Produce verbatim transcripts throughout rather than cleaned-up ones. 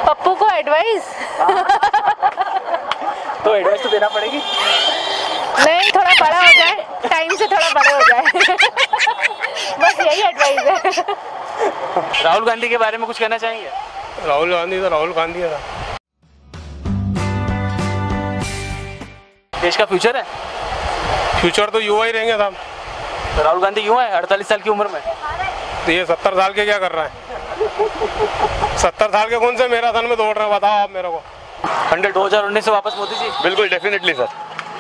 पप्पू को एडवाइस तो एडवाइस तो देना पड़ेगी। नहीं, थोड़ा बड़ा हो जाए, टाइम से थोड़ा बड़े हो जाए बस यही एडवाइस है। राहुल गांधी के बारे में कुछ कहना चाहेंगे? राहुल गांधी तो राहुल गांधी है। देश का फ्यूचर है। फ्यूचर तो युवा ही रहेंगे साहब। तो राहुल गांधी युवा है अड़तालीस साल की उम्र में। तो ये सत्तर साल के क्या कर रहा है? सत्तर साल के कौन से मैराथन में दौड़ रहे हैं बताओ आप मेरे को। हंड्रेड दो हजार उन्नीस से वापस मोदी जी। बिल्कुल डेफिनेटली सर।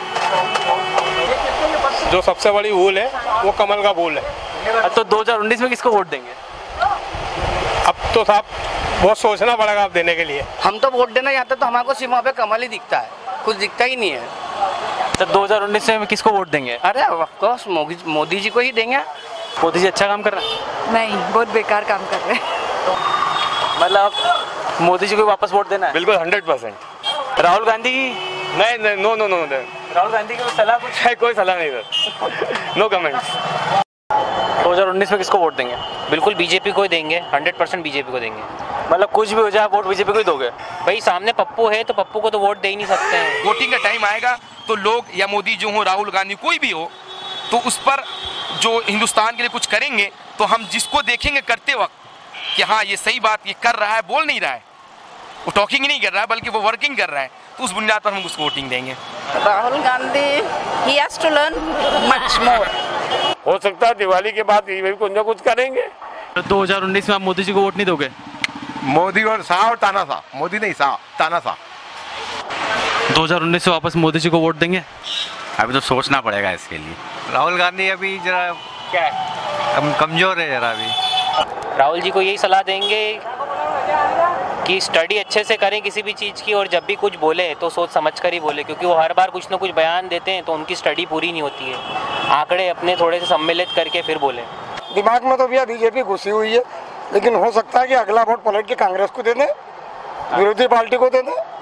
जो सबसे बड़ी भूल है वो कमल का भूल है। तो दो हजार उन्नीस में किसको वोट देंगे? अब तो साहब बहुत सोचना पड़ेगा आप देने के लिए। हम तो वोट देना चाहते तो हमारे को सिर्फ वहाँ पे कमल ही दिखता है, कुछ दिखता ही नहीं है। तो दो हजार उन्नीस में किसको वोट देंगे? अरे ऑफ कोर्स मोदी जी को ही देंगे। मोदी जी अच्छा काम कर रहे हैं? नहीं, बहुत बेकार काम कर रहे हैं। मतलब मोदी जी को वापस वोट देना है? बिल्कुल हंड्रेड परसेंट। राहुल गांधी नहीं नहीं no no no Rahul Gandhi की सलाह कुछ है? कोई सलाह नहीं सर, नो कमेंट्स। दो हजार उन्नीस में किसको वोट देंगे? बिल्कुल बीजेपी को ही देंगे, हंड्रेड परसेंट बीजेपी को देंगे। मतलब कुछ भी हो जाए वोट बीजेपी को ही दोगे? भाई सामने पप्पू है तो पप्पू को तो वोट दे ही नहीं सकते हैं। वोटिंग का टाइम आएगा तो लोग या मोदी जो हो, राहुल गांधी कोई भी हो, तो उस पर जो हिंदुस्तान के लिए कुछ करेंगे तो हम जिसको देखेंगे करते वक्त कि हाँ ये सही बात ये कर रहा है, बोल नहीं रहा है, वो टॉकिंग ही नहीं कर रहा है बल्कि वो वर्किंग कर रहा है, तो उस बुनियाद पर हम उसको वोटिंग देंगे। राहुल गांधी ही has to learn much more. हो सकता है दिवाली के बाद ये कुछ ना कुछ करेंगे। तो दो हजार उन्नीस में आप मोदी जी को वोट नहीं दोगे? मोदी और शाह और ताना शाह, मोदी नहीं शाह, ताना शाह। दो हजार उन्नीस से वापस मोदी जी को वोट देंगे? अभी तो सोचना पड़ेगा इसके लिए। राहुल गांधी अभी जरा क्या है, कम कमजोर है जरा अभी। राहुल जी को यही सलाह देंगे कि स्टडी अच्छे से करें किसी भी चीज़ की, और जब भी कुछ बोले तो सोच समझ कर ही बोले, क्योंकि वो हर बार कुछ ना कुछ बयान देते हैं तो उनकी स्टडी पूरी नहीं होती है। आंकड़े अपने थोड़े से सम्मिलित करके फिर बोले। दिमाग में तो भैया बीजेपी घुसी हुई है, लेकिन हो सकता है कि अगला वोट पलट के कांग्रेस को दे दें, विरोधी पार्टी को दे दें।